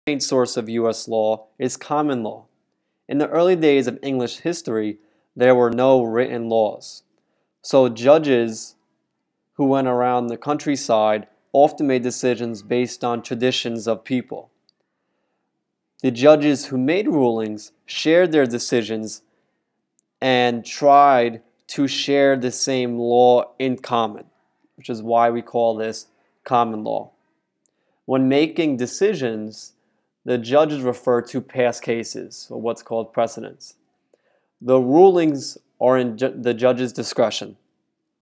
main source of U.S. law is common law. In the early days of English history, there were no written laws. So judges who went around the countryside often made decisions based on traditions of people. The judges who made rulings shared their decisions and tried to share the same law in common, which is why we call this common law. When making decisions, the judges refer to past cases, or what's called precedents. The rulings are in the judge's discretion.